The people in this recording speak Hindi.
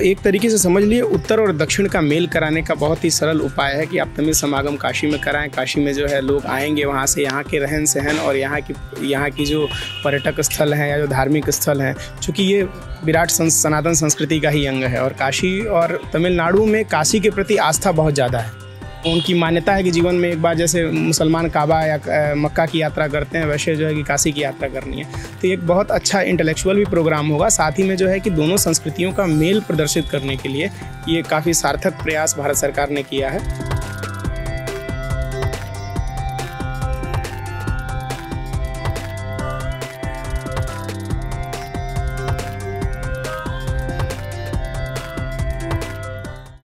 एक तरीके से समझ लिए उत्तर और दक्षिण का मेल कराने का बहुत ही सरल उपाय है कि आप तमिल समागम काशी में कराएं। काशी में जो है लोग आएंगे, वहाँ से यहाँ के रहन सहन और यहाँ की जो पर्यटक स्थल हैं या जो धार्मिक स्थल हैं, चूँकि ये विराट सनातन संस्कृति का ही अंग है और काशी और तमिलनाडु में काशी के प्रति आस्था बहुत ज़्यादा है। उनकी मान्यता है कि जीवन में एक बार जैसे मुसलमान काबा या मक्का की यात्रा करते हैं, वैसे जो है कि काशी की यात्रा करनी है। तो ये एक बहुत अच्छा इंटेलेक्चुअल भी प्रोग्राम होगा, साथ ही में जो है कि दोनों संस्कृतियों का मेल प्रदर्शित करने के लिए ये काफ़ी सार्थक प्रयास भारत सरकार ने किया है।